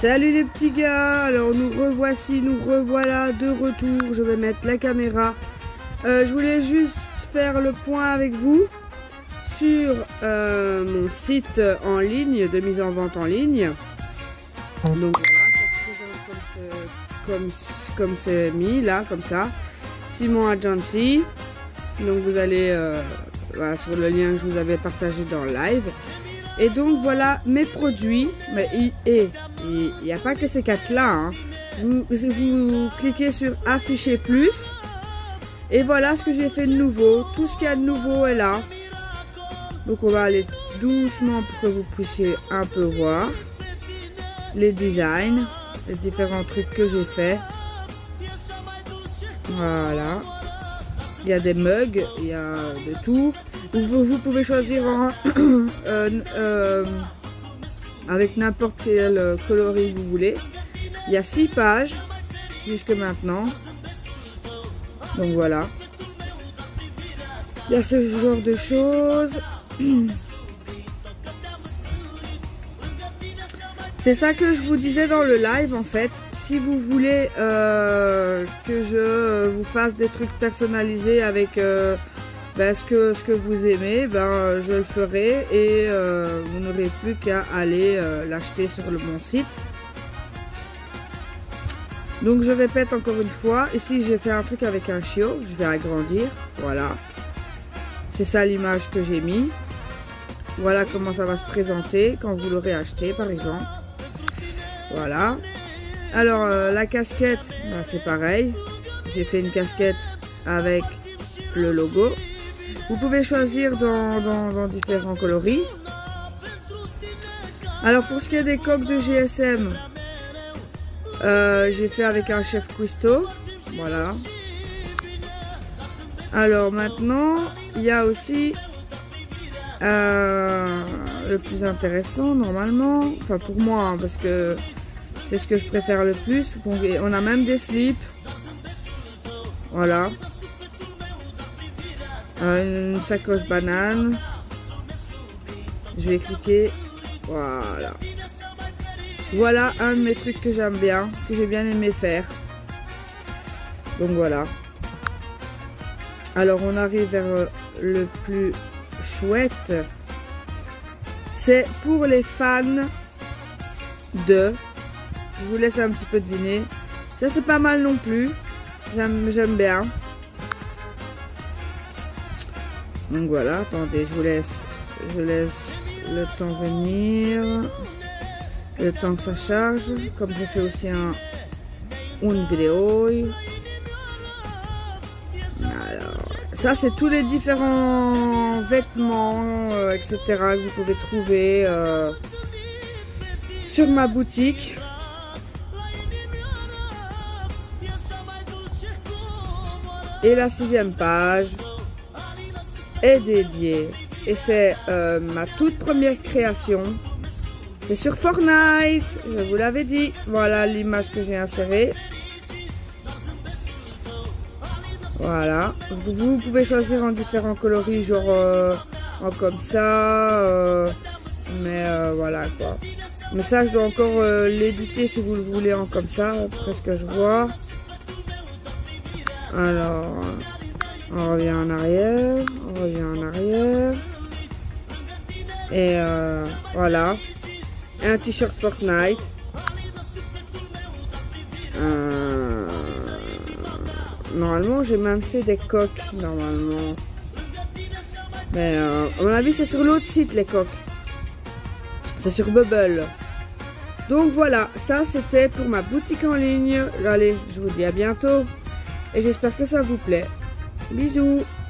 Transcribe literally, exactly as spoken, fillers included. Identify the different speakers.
Speaker 1: Salut les petits gars, alors nous revoici, nous revoilà de retour. Je vais mettre la caméra. Euh, je voulais juste faire le point avec vous sur euh, mon site en ligne, de mise en vente en ligne. Donc voilà, ça se présente comme comme c'est mis là, comme ça. Simon Agency. Donc vous allez euh, voilà, sur le lien que je vous avais partagé dans le live. Et donc voilà mes produits. Mais il n'y a pas que ces quatre là. Hein. Vous, vous cliquez sur afficher plus. Et voilà ce que j'ai fait de nouveau. Tout ce qu'il y a de nouveau est là. Donc on va aller doucement pour que vous puissiez un peu voir les designs, les différents trucs que j'ai fait. Voilà. Il y a des mugs, il y a de tout. Vous, vous pouvez choisir en, euh, euh, avec n'importe quel coloris vous voulez. Il y a six pages jusque maintenant. Donc voilà. Il y a ce genre de choses. C'est ça que je vous disais dans le live en fait. Si vous voulez euh, que je vous fasse des trucs personnalisés avec euh, ben, ce, que, ce que vous aimez, ben, je le ferai et euh, vous n'aurez plus qu'à aller euh, l'acheter sur le, mon site. Donc je répète encore une fois, ici j'ai fait un truc avec un chiot, je vais agrandir, voilà. C'est ça l'image que j'ai mis. Voilà comment ça va se présenter quand vous l'aurez acheté par exemple. Voilà. Alors euh, la casquette, bah, c'est pareil. J'ai fait une casquette avec le logo. Vous pouvez choisir dans, dans, dans différents coloris. Alors pour ce qui est des coques de G S M, euh, j'ai fait avec un chef cuistot. Voilà. Alors maintenant, il y a aussi euh, le plus intéressant normalement. Enfin pour moi, hein, parce que c'est ce que je préfère le plus. Bon, on a même des slips. Voilà. Euh, une sacoche banane. Je vais cliquer. Voilà. Voilà un de mes trucs que j'aime bien, que j'ai bien aimé faire. Donc voilà. Alors on arrive vers le plus chouette. C'est pour les fans de... Je vous laisse un petit peu deviner. Ça c'est pas mal non plus. J'aime j'aime bien. Donc voilà, attendez, je vous laisse. Je laisse le temps venir. Le temps que ça charge. Comme j'ai fait aussi un une vidéo. Alors, ça c'est tous les différents vêtements, euh, et cetera que vous pouvez trouver euh, sur ma boutique. Et la sixième page est dédiée. Et c'est euh, ma toute première création. C'est sur Fortnite. Je vous l'avais dit. Voilà l'image que j'ai insérée. Voilà. Vous, vous pouvez choisir en différents coloris. Genre euh, en comme ça. Euh, mais euh, voilà quoi. Mais ça je dois encore euh, l'éditer si vous le voulez en comme ça. Après ce que je vois. Alors, on revient en arrière, on revient en arrière. Et euh, voilà. Un t-shirt Fortnite. Euh, normalement, j'ai même fait des coques, normalement. Mais euh, à mon avis, c'est sur l'autre site, les coques. C'est sur Bubble. Donc voilà, ça c'était pour ma boutique en ligne. Allez, je vous dis à bientôt. Et j'espère que ça vous plaît. Bisous.